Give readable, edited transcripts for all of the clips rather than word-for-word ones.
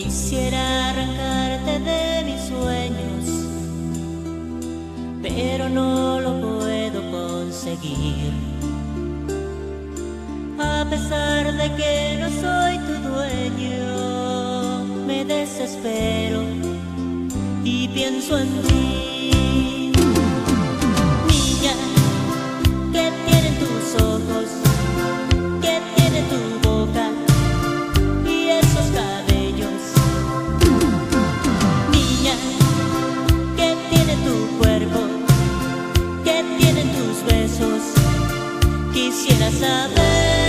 Quisiera arrancarte de mis sueños, pero no lo puedo conseguir. A pesar de que no soy tu dueño, me desespero y pienso en ti. Niña, ¿qué tienen tus ojos? ¿Qué tiene tu boca y esos cabellos? Niña, ¿qué tiene tu cuerpo? ¿Qué tienen tus besos? Quisiera saberlo.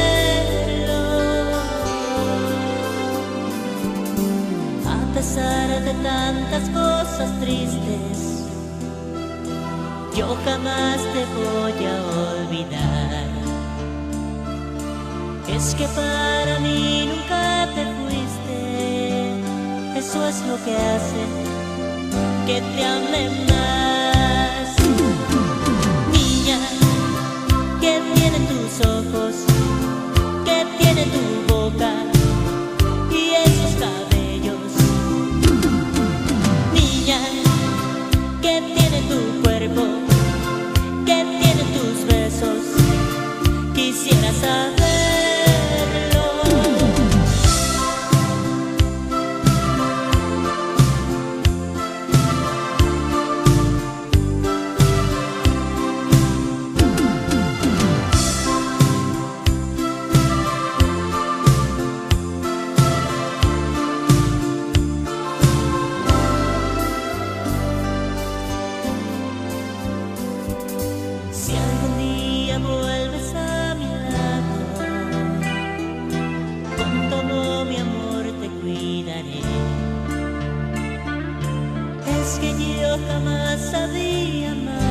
A pesar de tantas cosas tristes, yo jamás te voy a olvidar. Es que para mí nunca te fuiste, eso es lo que hace que te ame más. Niña, ¿qué tienen tus ojos? ¿Qué tiene tu boca y esos cabellos? Niña, ¿qué tiene tu cuerpo? ¿Qué tienen tus besos? Quisiera saberlo. Si algún día vuelves a mi lado, con todo mi amor te cuidaré. Es que yo jamás sabía amar